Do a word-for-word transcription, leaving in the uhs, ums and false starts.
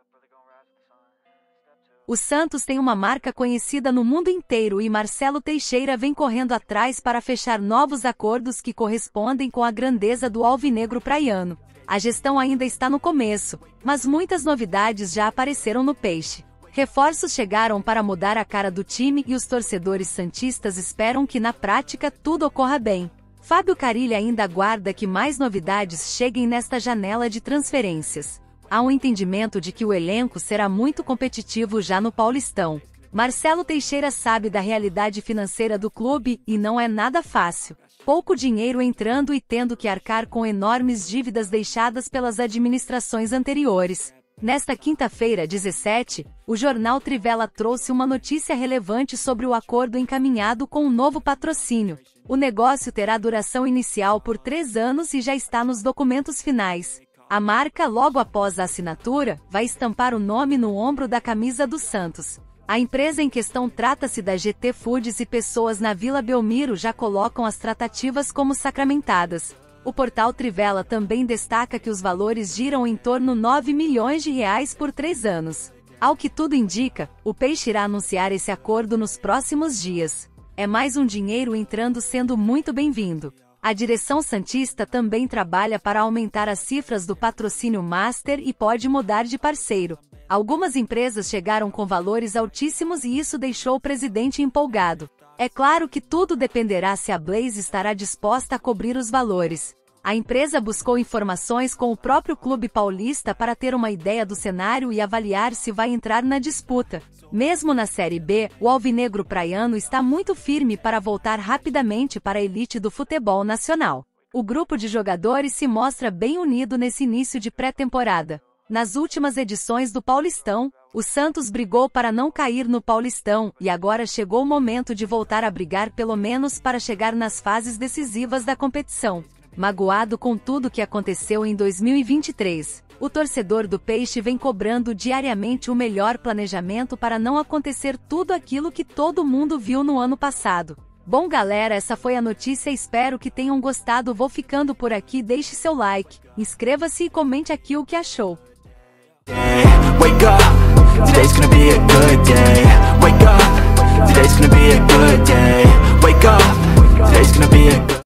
O Santos tem uma marca conhecida no mundo inteiro e Marcelo Teixeira vem correndo atrás para fechar novos acordos que correspondem com a grandeza do alvinegro praiano. A gestão ainda está no começo, mas muitas novidades já apareceram no Peixe. Reforços chegaram para mudar a cara do time e os torcedores santistas esperam que na prática tudo ocorra bem. Fábio Carille ainda aguarda que mais novidades cheguem nesta janela de transferências. Há um entendimento de que o elenco será muito competitivo já no Paulistão. Marcelo Teixeira sabe da realidade financeira do clube e não é nada fácil. Pouco dinheiro entrando e tendo que arcar com enormes dívidas deixadas pelas administrações anteriores. Nesta quinta-feira, dezessete, o jornal Trivela trouxe uma notícia relevante sobre o acordo encaminhado com um novo patrocínio. O negócio terá duração inicial por três anos e já está nos documentos finais. A marca, logo após a assinatura, vai estampar o nome no ombro da camisa do Santos. A empresa em questão trata-se da G T Foods e pessoas na Vila Belmiro já colocam as tratativas como sacramentadas. O portal Trivela também destaca que os valores giram em torno de nove milhões de reais por três anos. Ao que tudo indica, o Peixe irá anunciar esse acordo nos próximos dias. É mais um dinheiro entrando sendo muito bem-vindo. A direção santista também trabalha para aumentar as cifras do patrocínio Master e pode mudar de parceiro. Algumas empresas chegaram com valores altíssimos e isso deixou o presidente empolgado. É claro que tudo dependerá se a Blaze estará disposta a cobrir os valores. A empresa buscou informações com o próprio clube paulista para ter uma ideia do cenário e avaliar se vai entrar na disputa. Mesmo na Série B, o alvinegro praiano está muito firme para voltar rapidamente para a elite do futebol nacional. O grupo de jogadores se mostra bem unido nesse início de pré-temporada. Nas últimas edições do Paulistão, o Santos brigou para não cair no Paulistão e agora chegou o momento de voltar a brigar pelo menos para chegar nas fases decisivas da competição. Magoado com tudo que aconteceu em dois mil e vinte e três, o torcedor do Peixe vem cobrando diariamente o melhor planejamento para não acontecer tudo aquilo que todo mundo viu no ano passado. Bom galera, essa foi a notícia, espero que tenham gostado, vou ficando por aqui, deixe seu like, inscreva-se e comente aqui o que achou. Wake up, today's gonna be a good day. Wake up, today's gonna be a good day. Wake up, today's gonna be a good